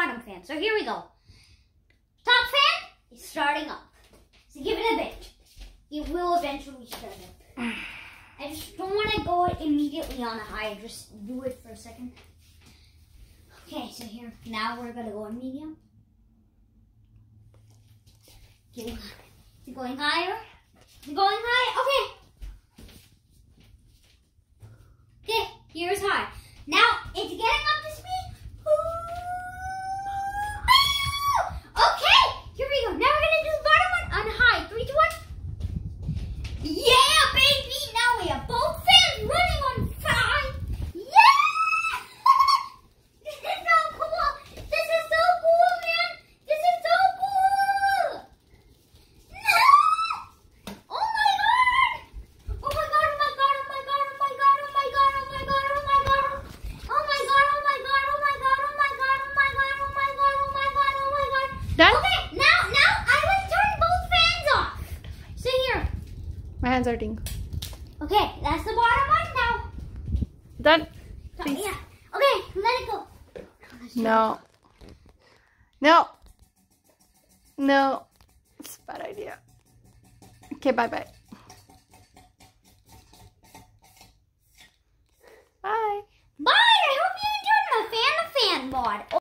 bottom fan. So here we go. Top fan is starting up. So give it a bit. It will eventually start up. I just don't want to go immediately on a high. Just do it for a second. Okay, so here, now we're going to go on medium. Is it going higher? Is it going high? Okay. Okay, here's high. Now, it's getting up to speed. Okay, here we go. Now we're going to do the bottom one on high. 3, 2, 1. Yeah, baby. Now we have both fans running on 5. Yeah! This is so cool. This is so cool, man. This is so cool. No! Oh my god. Oh my god, oh my god, oh my god, oh my god, oh my god, oh my god, oh my god. Oh my god, oh my god, oh my god, oh my god, oh my god, oh my god, oh my god, oh my god. Done? Okay, now I will turn both fans off. So here. My hands are hurting. Okay, that's the bottom one now. Done. So, Please. yeah. Okay, let it go. No. No. No. It's a bad idea. Okay, bye-bye. Bye. Bye. I hope you enjoyed my fan-to-fan mod.